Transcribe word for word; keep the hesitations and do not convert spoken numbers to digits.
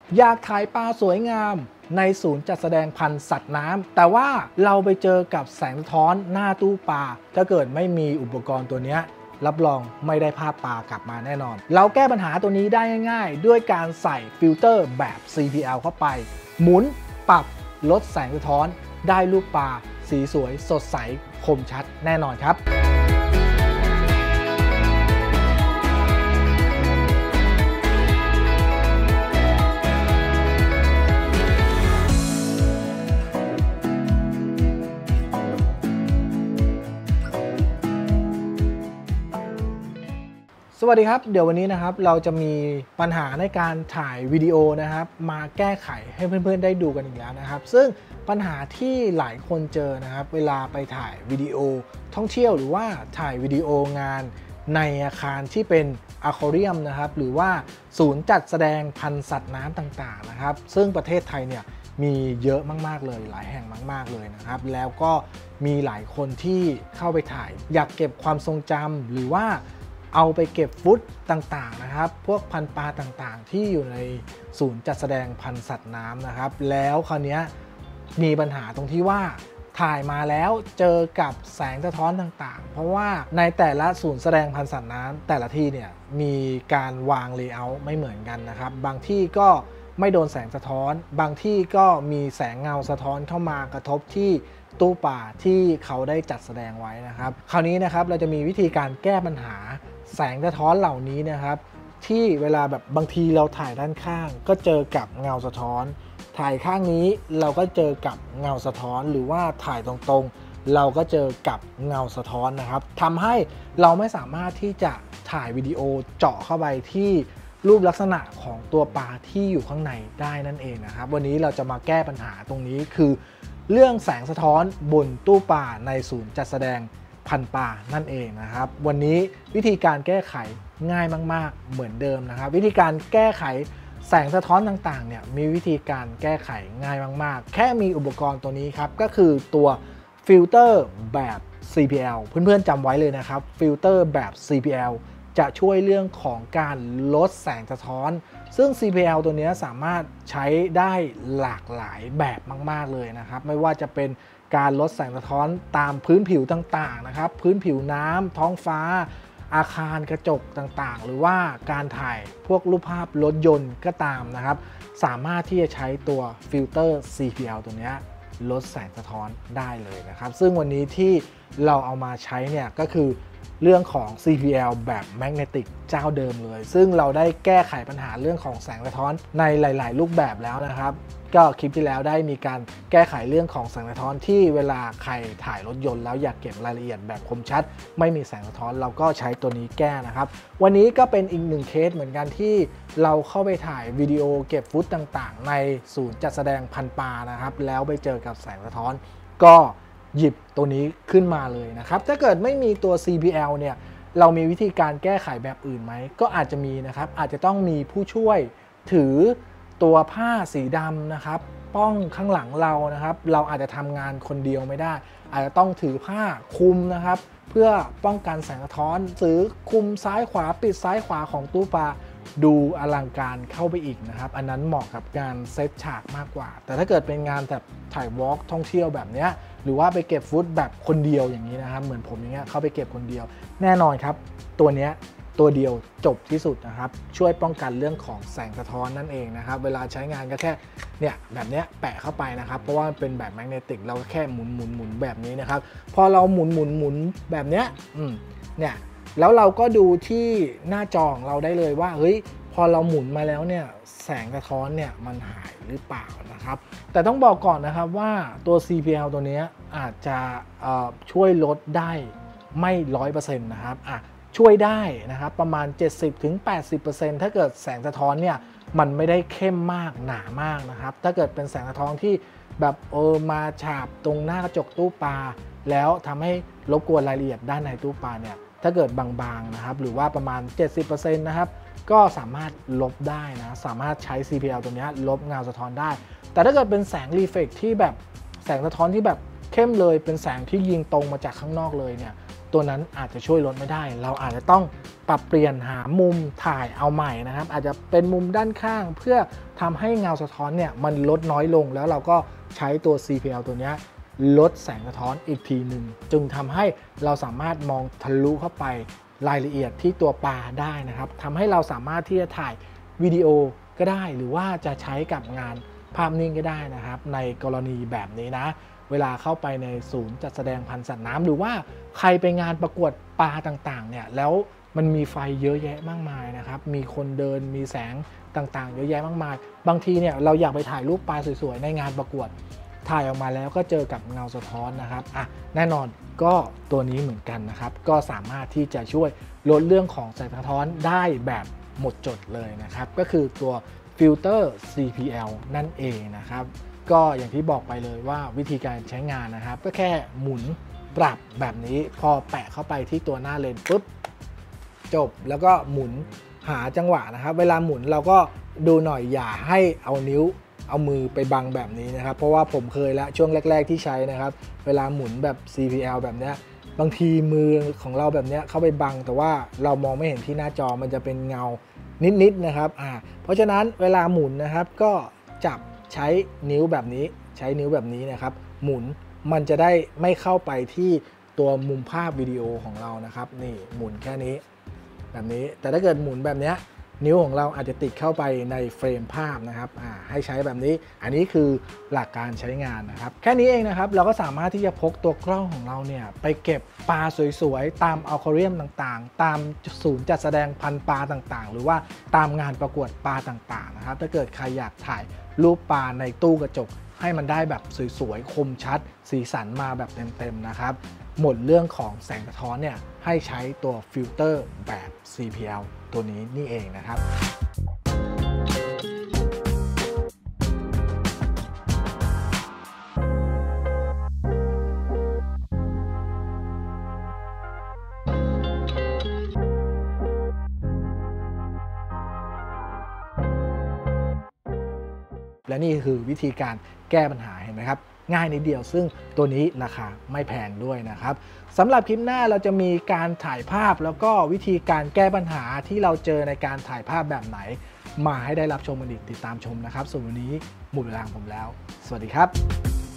อยากถ่ายปลาสวยงามในศูนย์จัดแสดงพันธุ์สัตว์น้ำแต่ว่าเราไปเจอกับแสงสะท้อนหน้าตู้ปลาถ้าเกิดไม่มีอุปกรณ์ตัวนี้รับรองไม่ได้ภาพปลากลับมาแน่นอนเราแก้ปัญหาตัวนี้ได้ง่ายๆด้วยการใส่ฟิลเตอร์แบบ ซี พี แอล เข้าไปหมุนปรับลดแสงสะท้อนได้รูปปลาสีสวยสดใสคมชัดแน่นอนครับสวัสดีครับเดี๋ยววันนี้นะครับเราจะมีปัญหาในการถ่ายวิดีโอนะครับมาแก้ไขให้เพื่อนๆได้ดูกันอีกแล้วนะครับซึ่งปัญหาที่หลายคนเจอนะครับเวลาไปถ่ายวิดีโอท่องเที่ยวหรือว่าถ่ายวิดีโองานในอาคารที่เป็นอควาเรียมนะครับหรือว่าศูนย์จัดแสดงพันธุ์สัตว์น้ำต่างๆนะครับซึ่งประเทศไทยเนี่ยมีเยอะมากๆเลยหลายแห่งมากๆเลยนะครับแล้วก็มีหลายคนที่เข้าไปถ่ายอยากเก็บความทรงจำหรือว่าเอาไปเก็บฟุตต่างๆนะครับพวกพันธุ์ปลาต่างๆที่อยู่ในศูนย์จัดแสดงพันธุ์สัตว์น้ำนะครับแล้วคราวนี้มีปัญหาตรงที่ว่าถ่ายมาแล้วเจอกับแสงสะท้อนต่างๆเพราะว่าในแต่ละศูนย์แสดงพันธุ์สัตว์น้ำแต่ละที่เนี่ยมีการวางเลเยอร์ไม่เหมือนกันนะครับบางที่ก็ไม่โดนแสงสะท้อนบางที่ก็มีแสงเงาสะท้อนเข้ามากระทบที่ตู้ปลาที่เขาได้จัดแสดงไว้นะครับคราวนี้นะครับเราจะมีวิธีการแก้ปัญหาแสงสะท้อนเหล่านี้นะครับที่เวลาแบบบางทีเราถ่ายด้านข้างก็เจอกับเงาสะท้อนถ่ายข้างนี้เราก็เจอกับเงาสะท้อนหรือว่าถ่ายตรงๆเราก็เจอกับเงาสะท้อนนะครับทำให้เราไม่สามารถที่จะถ่ายวิดีโอเจาะเข้าไปที่รูปลักษณะของตัวปลาที่อยู่ข้างในได้นั่นเองนะครับวันนี้เราจะมาแก้ปัญหาตรงนี้คือเรื่องแสงสะท้อนบนตู้ปลาในศูนย์จัดแสดงพันธุ์ปลานั่นเองนะครับวันนี้วิธีการแก้ไขง่ายมากๆเหมือนเดิมนะครับวิธีการแก้ไขแสงสะท้อนต่างๆเนี่ยมีวิธีการแก้ไขง่ายมากๆแค่มีอุปกรณ์ตัวนี้ครับก็คือตัวฟิลเตอร์แบบ ซี พี แอล เพื่อนๆจำไว้เลยนะครับฟิลเตอร์แบบ ซี พี แอล จะช่วยเรื่องของการลดแสงสะท้อนซึ่ง ซี พี แอล ตัวนี้สามารถใช้ได้หลากหลายแบบมากๆเลยนะครับไม่ว่าจะเป็นการลดแสงสะท้อนตามพื้นผิวต่างๆนะครับพื้นผิวน้ำท้องฟ้าอาคารกระจกต่างๆหรือว่าการถ่ายพวกรูปภาพรถยนต์ก็ตามนะครับสามารถที่จะใช้ตัวฟิลเตอร์ ซี พี แอล ตัวนี้ลดแสงสะท้อนได้เลยนะครับซึ่งวันนี้ที่เราเอามาใช้เนี่ยก็คือเรื่องของ ซี พี แอล แบบแมกเนติกเจ้าเดิมเลยซึ่งเราได้แก้ไขปัญหาเรื่องของแสงสะท้อนในหลายๆรูปแบบแล้วนะครับก็คลิปที่แล้วได้มีการแก้ไขเรื่องของแสงสะท้อนที่เวลาใครถ่ายรถยนต์แล้วอยากเก็บรายละเอียดแบบคมชัดไม่มีแสงสะท้อนเราก็ใช้ตัวนี้แก้นะครับวันนี้ก็เป็นอีกหนึ่งเคสเหมือนกันที่เราเข้าไปถ่ายวิดีโอเก็บฟุตต่างๆในศูนย์จัดแสดงพันธุ์ปลานะครับแล้วไปเจอกับแสงสะท้อนก็หยิบตัวนี้ขึ้นมาเลยนะครับถ้าเกิดไม่มีตัว ซี พี แอล เนี่ยเรามีวิธีการแก้ไขแบบอื่นไหมก็อาจจะมีนะครับอาจจะต้องมีผู้ช่วยถือตัวผ้าสีดำนะครับป้องข้างหลังเรานะครับเราอาจจะทำงานคนเดียวไม่ได้อาจจะต้องถือผ้าคลุมนะครับเพื่อป้องกันแสงสะท้อนหรือคลุมซ้ายขวาปิดซ้ายขวาของตู้ปลาดูอลังการเข้าไปอีกนะครับอันนั้นเหมาะกับการเซตฉากมากกว่าแต่ถ้าเกิดเป็นงานแบบถ่ายวอล์กท่องเที่ยวแบบนี้หรือว่าไปเก็บฟุตแบบคนเดียวอย่างนี้นะครับเหมือนผมอย่างเงี้ยเข้าไปเก็บคนเดียวแน่นอนครับตัวเนี้ยตัวเดียวจบที่สุดนะครับช่วยป้องกันเรื่องของแสงสะท้อนนั่นเองนะครับเวลาใช้งานก็แค่เนี่ยแบบเนี้ยแปะเข้าไปนะครับเพราะว่าเป็นแบบแมกเนติกเราก็แค่หมุนหมุนหมุนแบบนี้นะครับพอเราหมุนหมุนหมุนแบบเนี้ยอืมเนี่ยแล้วเราก็ดูที่หน้าจอของเราได้เลยว่าเฮ้ยพอเราหมุนมาแล้วเนี่ยแสงสะท้อนเนี่ยมันหายหรือเปล่านะครับแต่ต้องบอกก่อนนะครับว่าตัว ซี พี แอล ตัวนี้อาจจะช่วยลดได้ไม่ ร้อยเปอร์เซ็นต์ นะครับอ่ะช่วยได้นะครับประมาณ เจ็ดสิบถึงแปดสิบเปอร์เซ็นต์ ถ้าเกิดแสงสะท้อนเนี่ยมันไม่ได้เข้มมากหนามากนะครับถ้าเกิดเป็นแสงสะท้อนที่แบบเออมาฉาบตรงหน้ากระจกตู้ปลาแล้วทำให้รบกวนรายละเอียดด้านในตู้ปลาเนี่ยถ้าเกิดบางๆนะครับหรือว่าประมาณ เจ็ดสิบเปอร์เซ็นต์ นะครับก็สามารถลบได้นะสามารถใช้ ซี พี แอล ตัวนี้ลบเงาสะท้อนได้แต่ถ้าเกิดเป็นแสงรีเฟล็กที่แบบแสงสะท้อนที่แบบเข้มเลยเป็นแสงที่ยิงตรงมาจากข้างนอกเลยเนี่ยตัวนั้นอาจจะช่วยลดไม่ได้เราอาจจะต้องปรับเปลี่ยนหามุมถ่ายเอาใหม่นะครับอาจจะเป็นมุมด้านข้างเพื่อทำให้เงาสะท้อนเนี่ยมันลดน้อยลงแล้วเราก็ใช้ตัว ซี พี แอล ตัวนี้ลดแสงสะท้อนอีกทีหนึ่งจึงทำให้เราสามารถมองทะลุเข้าไปรายละเอียดที่ตัวปลาได้นะครับทำให้เราสามารถที่จะถ่ายวิดีโอก็ได้หรือว่าจะใช้กับงานภาพนิ่งก็ได้นะครับในกรณีแบบนี้นะเวลาเข้าไปในศูนย์จัดแสดงพันธุ์สัตว์น้ำหรือว่าใครไปงานประกวดปลาต่างๆเนี่ยแล้วมันมีไฟเยอะแยะมากมายนะครับมีคนเดินมีแสงต่างๆเยอะแยะมากมายบางทีเนี่ยเราอยากไปถ่ายรูปปลาสวยๆในงานประกวดถ่ายออกมาแล้วก็เจอกับเงาสะท้อนนะครับอ่ะแน่นอนก็ตัวนี้เหมือนกันนะครับก็สามารถที่จะช่วยลดเรื่องของแสงสะท้อนได้แบบหมดจดเลยนะครับก็คือตัวฟิลเตอร์ ซี พี แอล นั่นเองนะครับก็อย่างที่บอกไปเลยว่าวิธีการใช้งานนะครับก็แค่หมุนปรับแบบนี้พอแปะเข้าไปที่ตัวหน้าเลนปุ๊บจบแล้วก็หมุนหาจังหวะนะครับเวลาหมุนเราก็ดูหน่อยอย่าให้เอานิ้วเอามือไปบังแบบนี้นะครับเพราะว่าผมเคยแล้วช่วงแรกๆที่ใช้นะครับเวลาหมุนแบบ ซี พี แอล แบบนี้บางทีมือของเราแบบนี้เข้าไปบังแต่ว่าเรามองไม่เห็นที่หน้าจอมันจะเป็นเงานิดๆนะครับอ่าเพราะฉะนั้นเวลาหมุนนะครับก็จับใช้นิ้วแบบนี้ใช้นิ้วแบบนี้นะครับหมุนมันจะได้ไม่เข้าไปที่ตัวมุมภาพวิดีโอของเรานะครับนี่หมุนแค่นี้แบบนี้แต่ถ้าเกิดหมุนแบบนี้นิ้วของเราอาจจะติดเข้าไปในเฟรมภาพนะครับอ่าให้ใช้แบบนี้อันนี้คือหลักการใช้งานนะครับแค่นี้เองนะครับเราก็สามารถที่จะพกตัวกล้องของเราเนี่ยไปเก็บปลาสวยๆตามอควาเรียมต่างๆตามศูนย์จัดแสดงพันธุ์ปลาต่างๆหรือว่าตามงานประกวดปลาต่างๆนะครับถ้าเกิดใครอยากถ่ายรูปปลาในตู้กระจกให้มันได้แบบสวยๆคมชัดสีสันมาแบบเต็มๆนะครับหมดเรื่องของแสงสะท้อนเนี่ยให้ใช้ตัวฟิลเตอร์แบบ ซี พี แอล ตัวนี้นี่เองนะครับ และนี่คือวิธีการแก้ปัญหาเห็นไหมครับง่ายนิดเดียวซึ่งตัวนี้ราคาไม่แพงด้วยนะครับสำหรับคลิปหน้าเราจะมีการถ่ายภาพแล้วก็วิธีการแก้ปัญหาที่เราเจอในการถ่ายภาพแบบไหนมาให้ได้รับชมกันอีกติดตามชมนะครับส่วนวันนี้หมดเวลาของผมแล้วสวัสดีครับ